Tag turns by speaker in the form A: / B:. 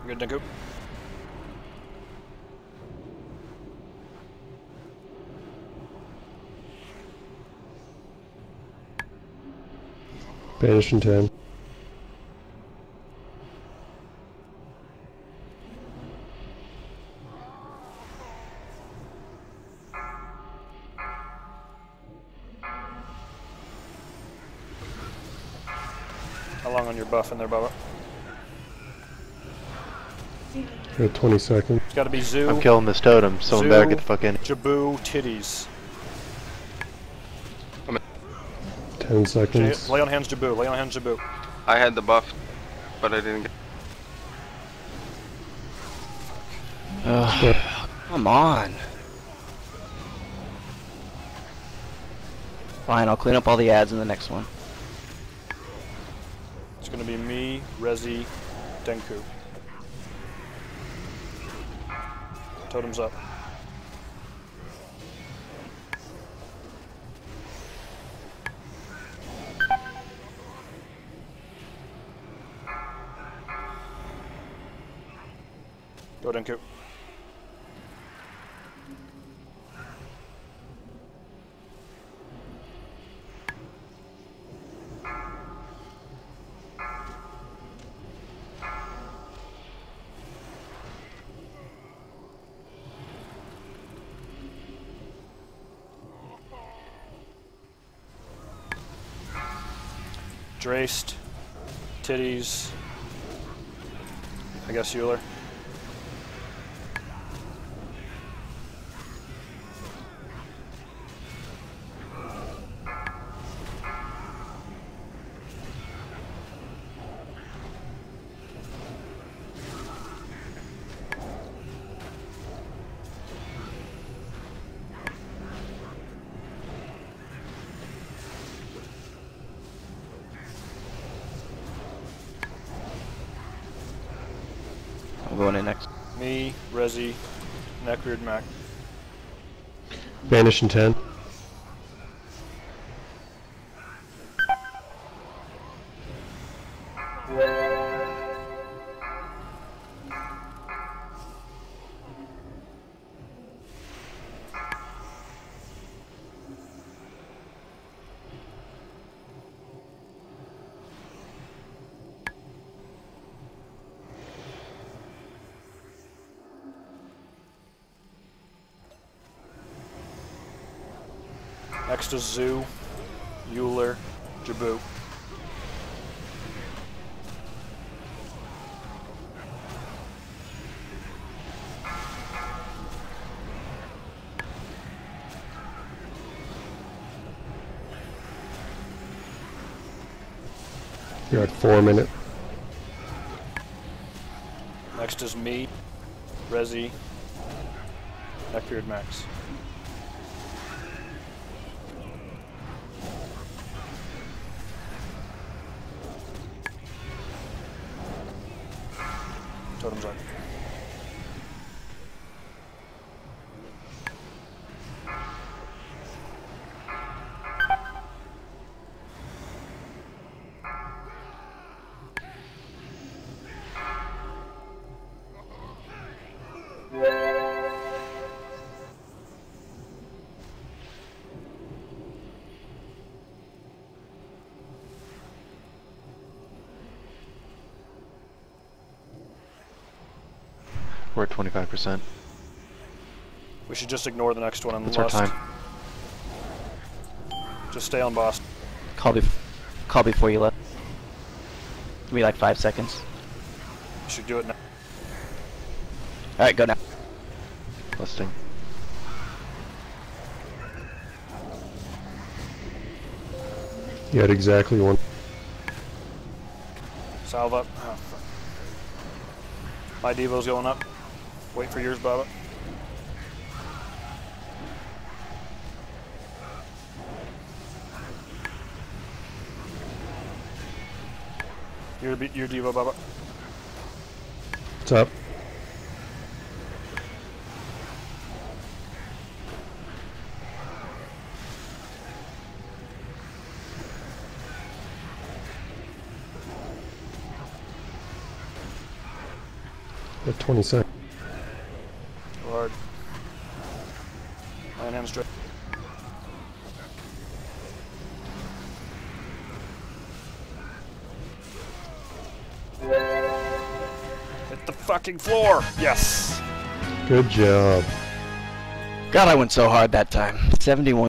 A: Good, Denku.
B: Banish in 10.
A: How long on your buff in there, Bubba?
B: Got 20 seconds.
A: It's gotta be Zoo.
C: I'm killing this totem. Someone better get the fuck in.
A: Jaboo, titties.
B: 10 seconds.
A: Lay on hands, Jaboo. Lay on hands, Jaboo.
D: I had the buff, but I didn't get.
E: Come on. Fine, I'll clean up all the ads in the next one.
A: It's gonna be me, Rezi, Denku. Totem's up. Go, Denku. Draced, titties, I guess Euler.
E: I'm going in next.
A: Me, Rezi, Neckbeard, Mac.
B: Banish in 10.
A: Next is Zoo, Euler, Jaboo.
B: You're at 4 minutes.
A: Next is me, Rezi, Neckbeard, Max. Totem's up.
C: We're at 25%.
A: We should just ignore the next one on the
C: That's our
A: list.
C: time.
A: Just stay on boss.
E: Call before you left. Give me like 5 seconds.
A: You should do it now.
E: Alright, go now.
C: Listing.
B: You had exactly 1.
A: Salve up. Oh, fuck. My Devo's going up. Wait for yours, Bubba. Your Devo, Bubba.
B: What's up? At 20 seconds.
A: Go hard. Line him straight. Hit the fucking floor! Yes!
B: Good job.
E: God, I went so hard that time. 71.